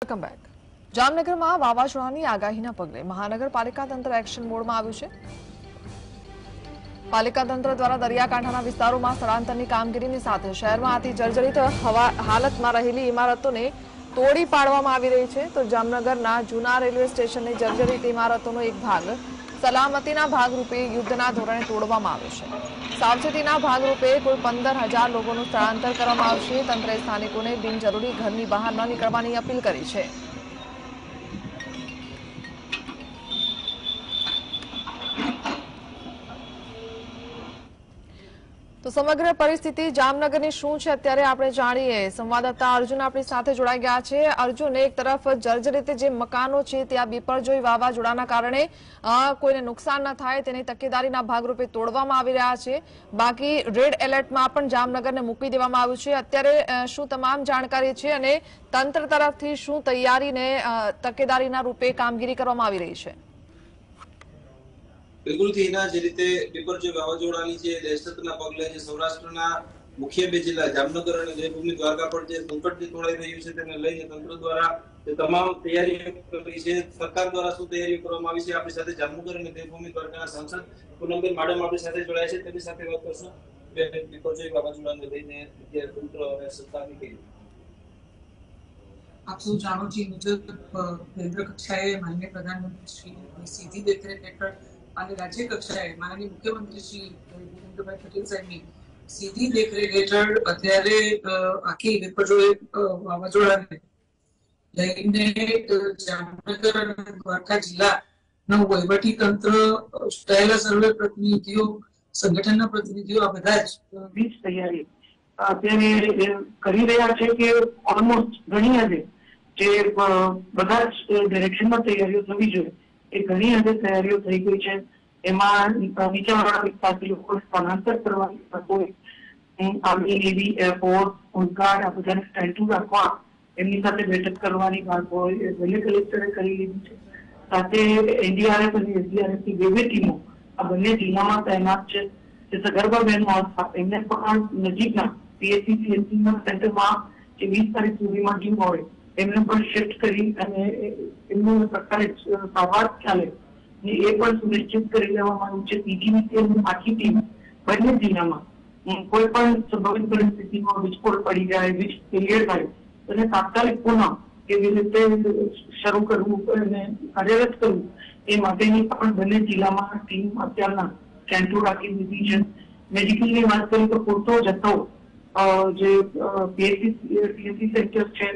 Welcome back. જામનગરમાં વાવાઝોડાની આગાહીના પગલે મહાનગરપાલિકા તંત્ર એક્શન મોડમાં આવ્યું છે। પાલિકા તંત્ર દ્વારા દરિયાકાંઠાના વિસ્તારોમાં સ્થળાંતરની કામગીરીની સાથે શહેરમાં આથી જર્જરિત હાલતમાં રહેલી ઇમારતોને તોડી પાડવામાં આવી રહી છે। તો જામનગરના જૂના રેલવે સ્ટેશનની જર્જરિત ઇમારતોનો એક ભાગ સલામતીના ભાગરૂપે યુદ્ધના ધોરણે તોડવામાં આવ્યો છે। સાવચેતીના ભાગરૂપે કુલ 15,000 લોકોનું સ્થળાંતર કરવામાં આવશે। તંત્રે સ્થાનિકોને બિનજરૂરી ઘરની બહાર ન નીકળવાની અપીલ કરી છે। તો સમગ્ર પરિસ્થિતિ જામનગરની શું છે અત્યારે આપણે જાણીએ। સંવાદદાતા અર્જુન આપણી સાથે જોડાઈ ગયા છે। અર્જુન, એક તરફ જર્જરિત જે મકાનો છે ત્યાં બિપરજોય વાવાઝોડાના કારણે કોઈને નુકસાન ન થાય તેની તકેદારીના ભાગરૂપે તોડવામાં આવી રહ્યા છે, બાકી રેડ એલર્ટમાં પણ જામનગરને મૂકી દેવામાં આવ્યું છે। અત્યારે શું તમામ જાણકારી છે અને તંત્ર તરફથી શું તૈયારીને તકેદારીના રૂપે કામગીરી કરવામાં આવી રહી છે? બિલકુલ એના જે રીતે બિપરજોય વાવાઝોડાની જે દહેશતના પગલે જે સૌરાષ્ટ્રના મુખ્ય બે જિલ્લા જામનગર અને દેવભૂમિ દ્વારકા પર જે સંકટ તોડાઈ રહ્યું છે તેને લઈને તંત્ર દ્વારા તમામ તૈયારીઓ કરી છે। સરકાર દ્વારા શું તૈયારીઓ કરવામાં આવી છે, આપણી સાથે જામનગર અને દેવભૂમિ દ્વારકાના સાંસદ પૂનમબેન માડમ આપણી સાથે જોડાયા છે, તેની સાથે વાત કરશું। બિપરજોય વાવાઝોડાને લઈને તંત્ર અને સરકારની કઈ આપ સૌ જાણો છો મુજબ કેન્દ્ર કક્ષાએ માનનીય પ્રધાનમંત્રી શ્રી સીધી દેખરેખ હેઠળ અને રાજ્ય કક્ષાએ માનનીય મુખ્યમંત્રી શ્રી ભૂપેન્દ્રભાઈ પટેલ સાહેબની સીધી દેખરેખ હેઠળ અત્યારે આખી બિપરજોય વાવાઝોડાને લઈને જામનગર અને દ્વારકા જિલ્લાનું વહીવટી તંત્ર, ચૂંટાયેલા સર્વે પ્રતિનિધિઓ, સંગઠનના પ્રતિનિધિઓ આ બધા જ તૈયારી અત્યારે કરી રહ્યા છે કે ઓલમોસ્ટ ઘણી હદે જે બધા જ ડિરેક્શનમાં તૈયારીઓ થવી જોઈએ એ ઘણી હદે તૈયારીઓ થઈ ગઈ છે। એમાં નીચાણવાળા વિસ્તારથી લોકો સ્થળાંતર કરવાની તકો આર્મી, નેવી, એરફોર્સ, હોમગાર્ડ આ બધાને સ્ટેન્ડ રાખવા એમની સાથે બેઠક કરવાની વાત હોય એ બંને કલેક્ટરે કરી લીધી છે। સાથે એનડીઆરએફ અને એસડીઆરએફની બે ટીમો આ બંને જિલ્લામાં તૈનાત છે। જે સગર્ભાબહેનો હતા એમને પણ નજીકના પીએચસી સીએચસીના સેન્ટરમાં જે 20 તારીખ સુધીમાં ડ્યુ હોય એમને પણ શિફ્ટ કરી અને એમનું સરકારે સંવાદ ચાલે એ પણ સુનિશ્ચિત કરી લેવામાં આવ્યું છે। પીજીવીસીએલની આખી ટીમ બંને જિલ્લામાં કોઈ પણ સંભવિત પરિસ્થિતિમાં વિસ્ફોટ પડી જાય, વીજ ફેલિયર થાય અને તાત્કાલિક પુનઃ કેવી રીતે શરૂ કરવું અને કાર્યરત કરવું એ માટેની પણ બંને જિલ્લામાં ટીમ અત્યારના સેન્ટરો રાખી દીધી છે। મેડિકલની વાત કરીએ તો પૂરતો જથ્થો જે પીએચસી સેન્ટર છે,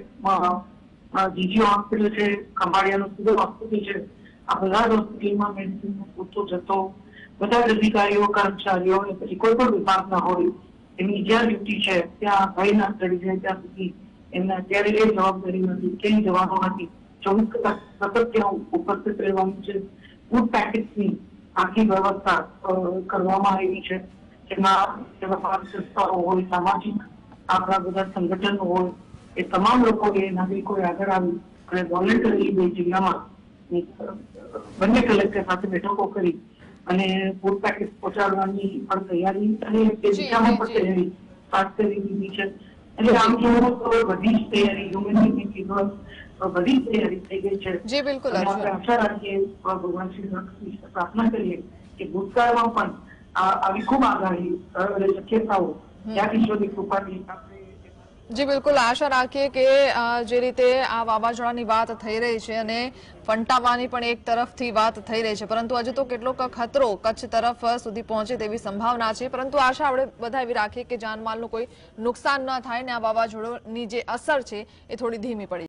જીજી હોસ્પિટલ છે, ખંભાળિયાનું સિવિલ હોસ્પિટલ છે, આ બધા જ હોસ્પિટલમાં મેડિસિનનો પૂરતો જથ્થો બધા જ અધિકારીઓ, કર્મચારીઓ પછી કોઈ પણ વિભાગના હોય એમની જ્યાં ડ્યુટી છે ત્યાં ભય ના ચડી જાય ત્યાં સુધી એમને અત્યારે એ જવાબદારી નથી, ક્યાંય જવાનું નથી, 24 કલાક સતત ત્યાં ઉપસ્થિત રહેવાનું છે। ફૂડ પેકેટ્સની આખી વ્યવસ્થા કરવામાં આવી છે, જેમાં સંસ્થાઓ હોય, સામાજિક આપણા બધા સંગઠનો હોય એ તમામ લોકોએ નાગરિકોએ આગળ આવી અને વોલેન્ટરી બે જિલ્લામાં બંને કલેક્ટર સાથે બેઠકો કરી અને ફૂડ પેકેટ પહોંચાડવાની પણ તૈયારી અને તે દિશામાં પણ તૈયારી સ્ટાર્ટ કરી દીધી છે। એટલે આમ જોવું તો બધી જ તૈયારી હ્યુમેનિટી બધી જ તૈયારી થઈ ગઈ છે। આપણે આશા રાખીએ ભગવાન શ્રી પ્રાર્થના કરીએ કે ભૂતકાળમાં પણ આવી ખૂબ આગાહી અને શક્યતાઓ ત્યાં ઈશ્વરની કૃપાથી જી બિલકુલ, આશા રાખીએ કે જે રીતે આ વાવાઝોડાની વાત થઈ રહી છે અને ફંટાવાની પણ એક તરફથી વાત થઈ રહી છે, પરંતુ હજુ તો કેટલોક ખતરો કચ્છ તરફ સુધી પહોંચે તેવી સંભાવના છે, પરંતુ આશા આપણે બધા એવી રાખીએ કે જાનમાલનું કોઈ નુકસાન ન થાય ને આ વાવાઝોડાની જે અસર છે એ થોડી ધીમી પડી